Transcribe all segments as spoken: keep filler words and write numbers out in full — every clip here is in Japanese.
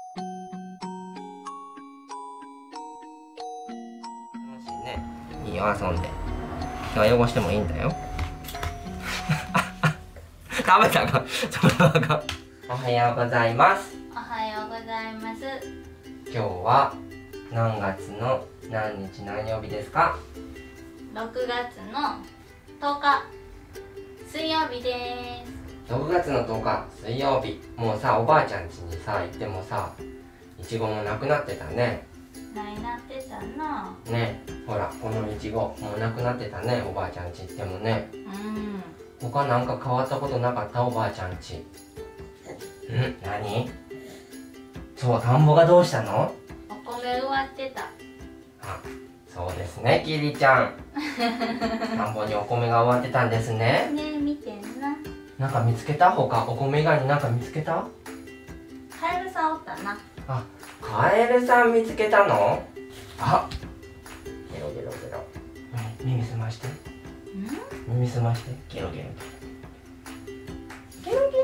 楽しいね。いいよ、遊んで。今日は汚してもいいんだよ。食べたか。それはあかん。おはようございます。 おはようございます。 今日は何月の何日何曜日ですか？ ろくがつのとおか水曜日です。 ろくがつのとおか水曜日。もうさ、おばあちゃん家にさ行ってもさ、いちごもなくなってたね。 ないなってたな。 ね、ほらこのいちごもうなくなってたね。おばあちゃん家行ってもね。 うん。 他なんか変わったことなかった？おばあちゃん家。ん？何？そう、田んぼがどうしたの？ お米植わってた。 あ、そうですね、キリちゃん。田んぼにお米が植わってたんですね。 ねえ、見てんな。 なんか見つけた？他お米以外になんか見つけた？ カエルさんおったな。 あ、カエルさん見つけたの？あ、ゲロゲロゲロ。耳すまして。 ん？ 耳すまして。ゲロゲロゲロ。ゲロゲロゲ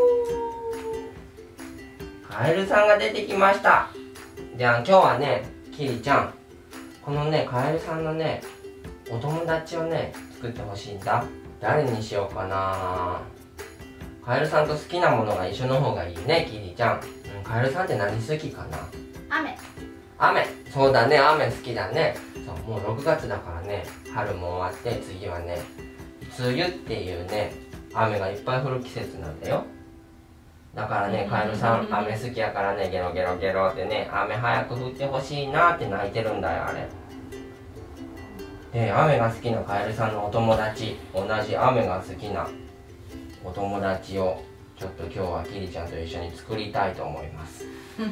ロ。カエルさんが出てきました。じゃあ今日はね、キリちゃん、このね、カエルさんのね、お友達をね、作ってほしいんだ。誰にしようかな。カエルさんと好きなものが一緒の方がいいね、キリちゃん。うん、カエルさんって何好きかな？ 雨。 雨。そうだね、雨好きだね。そう、もうろくがつだからね、春も終わって、次はね、梅雨っていうね、雨がいっぱい降る季節なんだよ。だからね、カエルさん、雨好きやからね、ゲロゲロゲロってね、雨早く降ってほしいなって泣いてるんだよ、あれ。で、雨が好きなカエルさんのお友達、同じ雨が好きなお友達を、ちょっと今日はキリちゃんと一緒に作りたいと思います。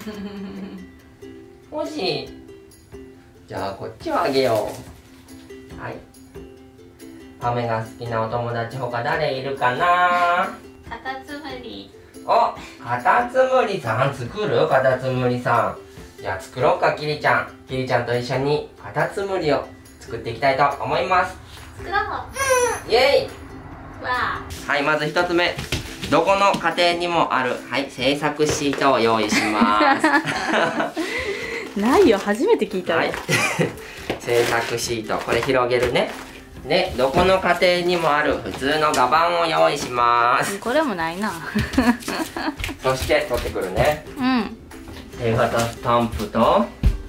もし、じゃあこっちをあげよう。はい。雨が好きなお友達他誰いるかな？ カタツムリ。 お、カタツムリさん作る？カタツムリさん。じゃあ作ろうか、キリちゃん。キリちゃんと一緒にカタツムリを作っていきたいと思います。 作ろう。 イエイ！ わあ。 はい、まず一つ目。どこの家庭にもある、はい、製作シートを用意します。 ないよ、初めて聞いたわ。 はい。製作シート、これ広げるね。で、どこの家庭にもある普通の画板を用意します。 これもないな。 そして取ってくるね。 うん。 手形スタンプと、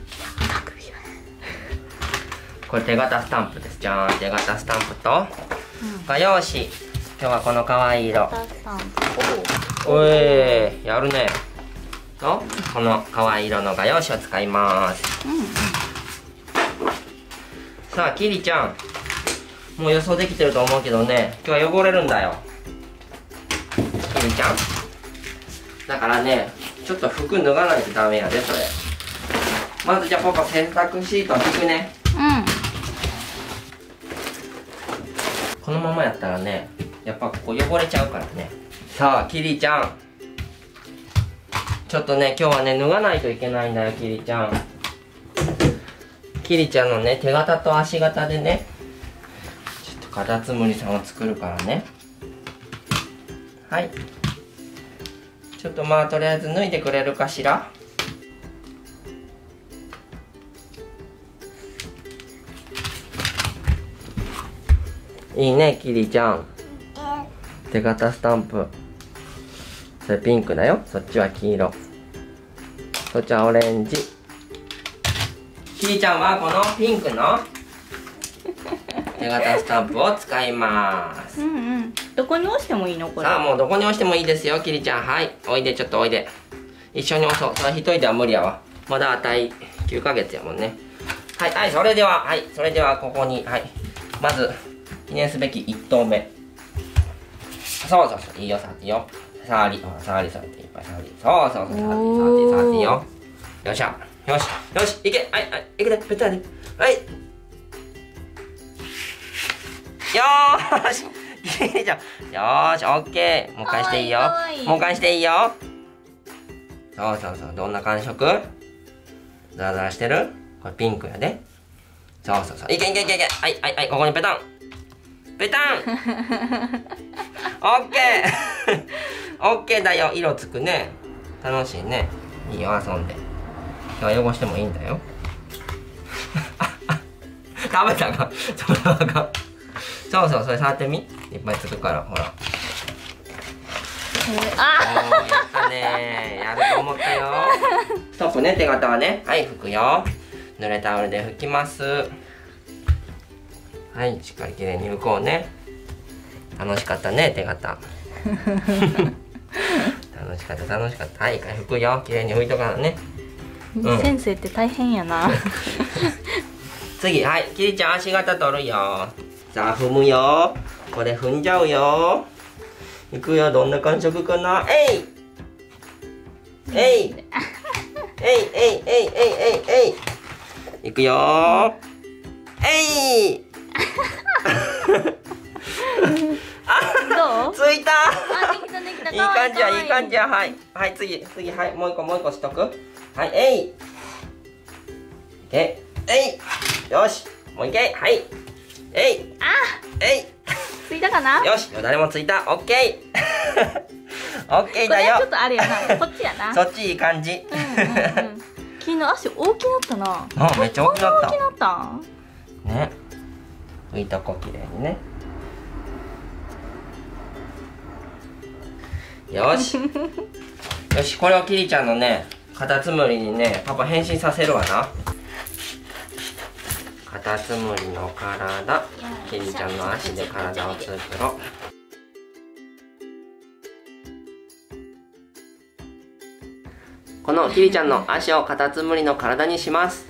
これ手形スタンプです。じゃーん、手形スタンプと、画用紙。今日はこの可愛い色。おえー、やるね。と、この可愛い色の画用紙を使います。 うんうん、 さあ、キリちゃん。もう予想できてると思うけどね、今日は汚れるんだよ。キリちゃん。だからね、ちょっと服脱がないとダメやで、それ。まずじゃあパパ洗濯シート引くね。 うん。 このままやったらね、やっぱここ汚れちゃうからね。さあ、キリちゃん。ちょっとね、今日はね、脱がないといけないんだよ、キリちゃん。キリちゃんのね、手形と足形でね、ちょっとカタツムリさんを作るからね。はい。ちょっとまあ、とりあえず脱いでくれるかしら。いいね、キリちゃん。手形スタンプ。それピンクだよ。そっちは黄色。そっちはオレンジ。キリちゃんはこのピンクの手形スタンプを使います。 うんうん。どこに押してもいいのこれ？ さあ、もうどこに押してもいいですよ、キリちゃん。はい。おいで、ちょっとおいで。一緒に押そう。それ一人では無理やわ。まだあたいきゅうかげつやもんね。はい、はい、それでは、はい。それではここに、はい。まず、記念すべきいち投目。そうそうそう、いいよ、触っていいよ。触り、ほら、触り、触っていっぱい触り。そうそうそう、触って、触って、触っていいよ。よっしゃ。よし、よし、いけ、はい、はい、いけて、ぺったり。はい。よーし、キリちゃん。よーし、オッケー。もう返していいよ。もう返していいよ。そうそうそう、どんな感触？ザラザラしてる？これピンクやで。そうそうそう、いけいけいけいけ。はい、はい、はい、ここにペタン。ペタン。オッケー。オッケーだよ。色つくね。楽しいね。 いいよ、遊んで。今日は汚してもいいんだよ。食べたかちょっとあかん。そうそう、それ触ってみ。いっぱいつくから、ほら。 あおー、やったねー。やると思ったよ。ストップね、手形はね。はい、拭くよ。濡れタオルで拭きます。はい、しっかりきれいに拭こうね。楽しかったね、手形。楽しかった、楽しかった。はい、一回拭くよ。きれいに拭いとかなね。 うん、先生って大変やな。 次、はい、キリちゃん足型取るよ。さあ、踏むよ。これ踏んじゃうよ。いくよ、どんな感触かな。えいえいえいえいえいえいえいえいいくよ。えいどう？ ついた。 あ、できたできた。 いい感じや、いい感じや。はい、はい、次、次、はい、もう一個、もう一個しとく。はい、えい。え、えい。よし、もう一回、はい。えい。 あ、 えい。 ついたかな？ よし、よだれもついた。オッケー。オッケーだよ。 これちょっとあれやな。こっちやな。 そっちいい感じ。 うんうんうん。昨日足大きなったな。 あ、めっちゃ大きなった。 大きなったね。拭いとこきれいにね。よし。よし、これをキリちゃんのね、カタツムリにね、パパ変身させるわな。カタツムリの体、キリちゃんの足で体を作ろう。このキリちゃんの足をカタツムリの体にします。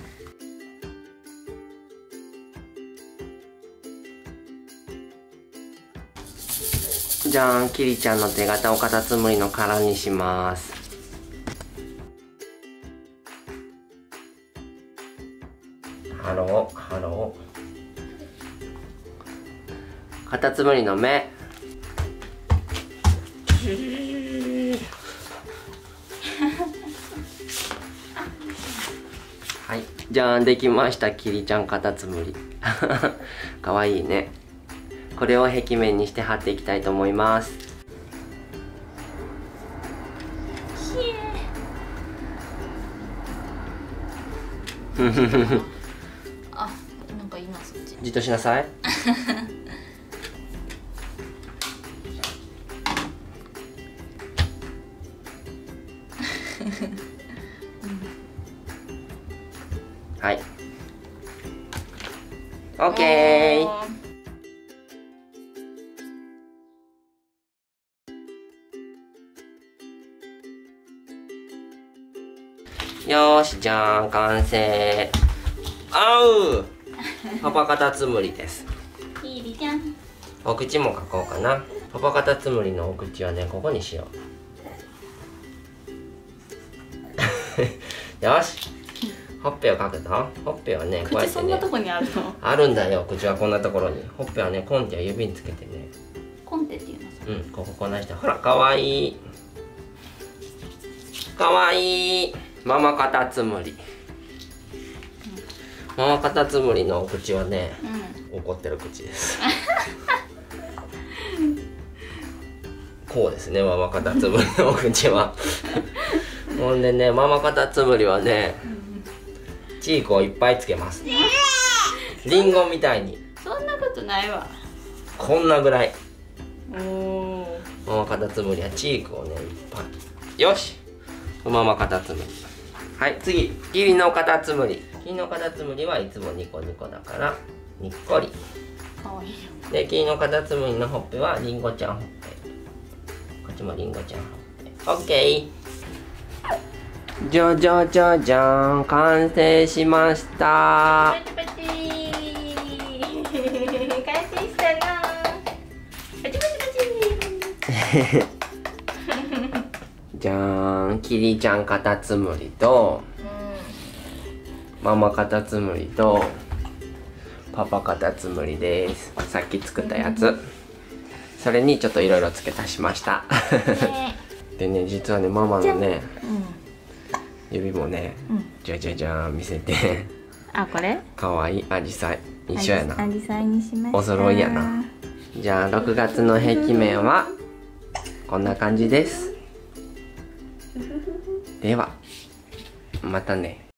じゃーん、キリちゃんの手形をカタツムリの殻にします。ハロー、ハロー。カタツムリの目。はい、じゃーん、できました、キリちゃんカタツムリ。かわいいね。これを壁面にして貼っていきたいと思います。 あ、なんかいいな、そっち。 じっとしなさい。はい。オッケー。よーし、じゃーん、完成。あうパパカタツムリです。 キリちゃん。 お口も描こうかな。パパカタツムリのお口はね、ここにしよう。よし。ほっぺを描くぞ。ほっぺはね、こうやってね。 口そんなとこにあるの？ あるんだよ、口はこんなところに。ほっぺはね、コンテを指につけてね。 コンテっていうの？ うん、こここんなして。ほら、かわいい。かわいい。ママカタツムリ。ママカタツムリのお口はね、うん、怒ってる口です。こうですね、ママカタツムリのお口は。ほんでね、ママカタツムリはね、チークをいっぱいつけます。リンゴみたいに。 そんなことないわ。 こんなぐらい。 おお。 ママカタツムリはチークをね、いっぱい。よし。ママカタツムリ。はい、次、キリのカタツムリ。キリのカタツムリはいつもニコニコだからにっこり。 かわいいよ。 で、キリのカタツムリのほっぺはリンゴちゃんほっぺ。こっちもリンゴちゃんほっぺ。オッケー。じゃじゃじゃじゃーん、完成しました。 パチパチー。完成したな。パチパチパチ。 じゃーん、キリちゃんカタツムリと、うん、ママカタツムリとパパカタツムリです。さっき作ったやつ、うん、それにちょっといろいろ付け足しました。ね、でね、実はね、ママのね、うん、指もね、うん、じゃじゃじゃーん見せて。 あ、これかわいいアジサイ。一緒やな。 アジサイにしました。 お揃いやな。じゃあろくがつの壁面はこんな感じです。ではまたね。